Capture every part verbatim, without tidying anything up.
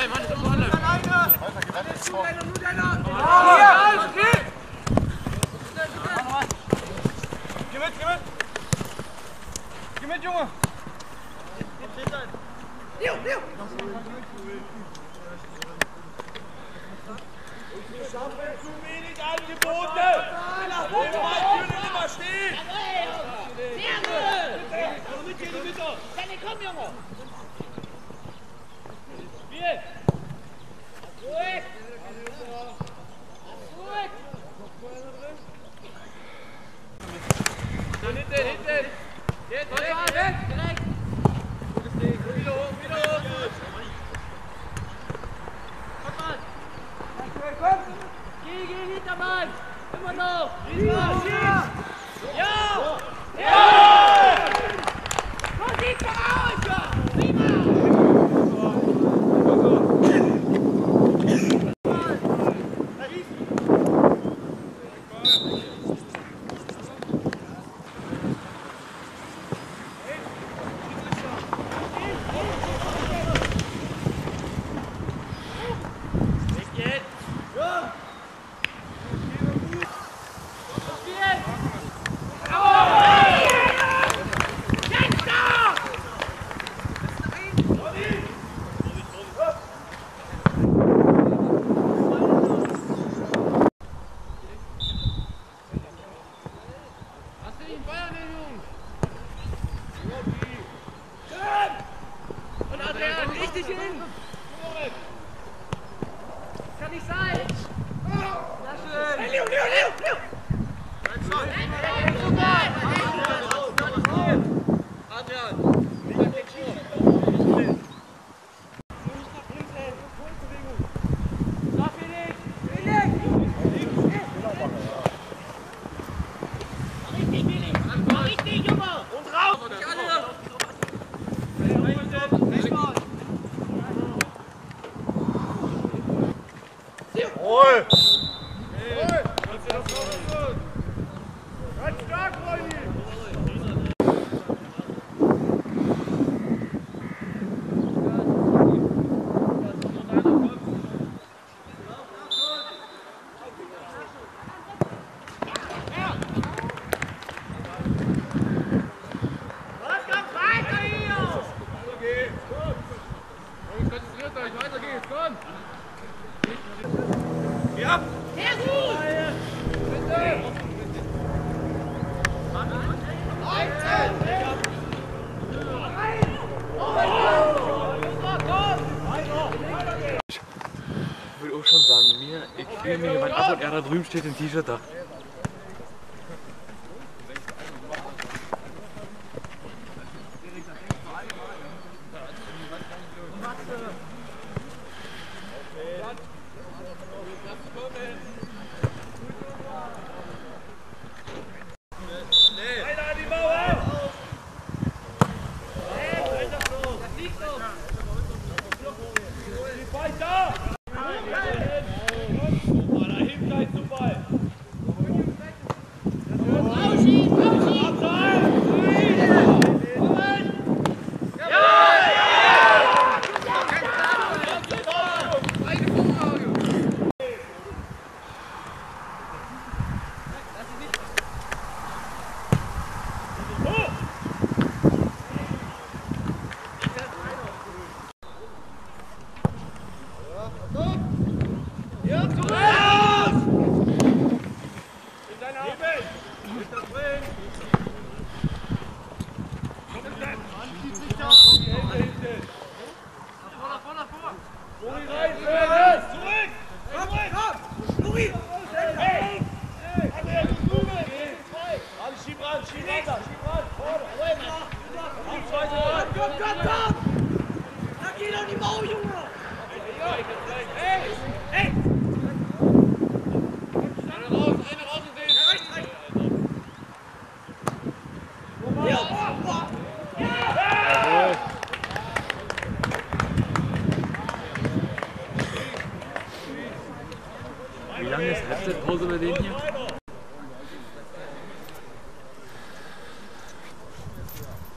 Geh mit, geh mit! Geh mit, Junge! Leo, Leo! Zu wenig Angebote! Immer stehen! Sehr gut! Komm mit hier in die Mitte! Danny, komm, Junge! Spiel! Ruhig! Ruhig! Hinten, hinten! Jetzt, direkt, direkt! Direkt! Gutes Ding! Wieder hoch, wieder hoch! Komm mal! Komm! Geh, geh, Hintermann! Immer noch! Diesmal! Ja! Ja! So sieht's doch aus! Ja! Prima! Richtig hin! Kann nicht sein! Sehr schön! Hey, Leo, Leo, Leo! Leo! Adrian! Richtig, Junge! Und raus! Nicht alle! Jawohl! Ganz stark, Freunde! Konzentriert euch, weiter geht's, komm! Ja! Sehr gut! Bitte! Ich würde auch schon sagen, mir, ich spiele mir jemand ab und er da drüben steht im T-Shirt da. Wie lange ist Halbzeitpause bei denen hier?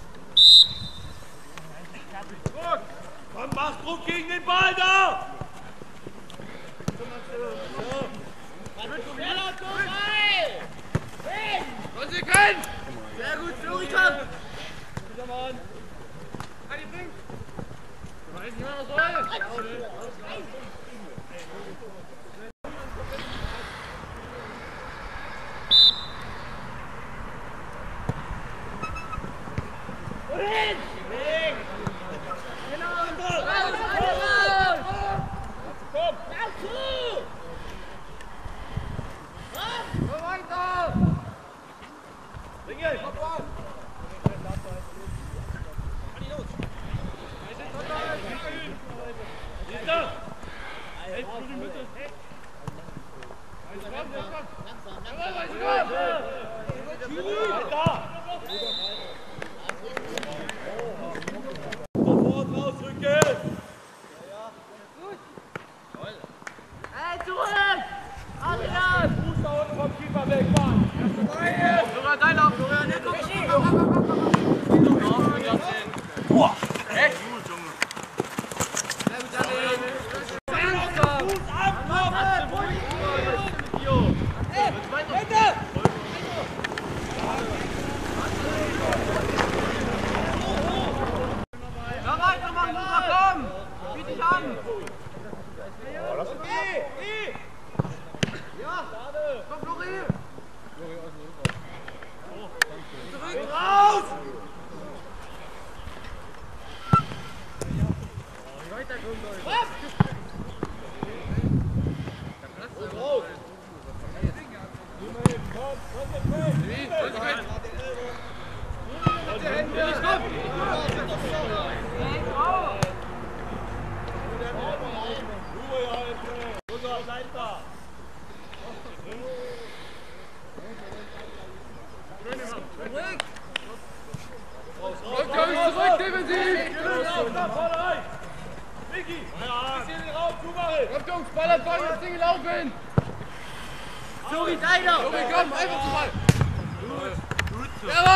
Flori, deiner! Flori, komm, einfach zu Ball! Gut, gut.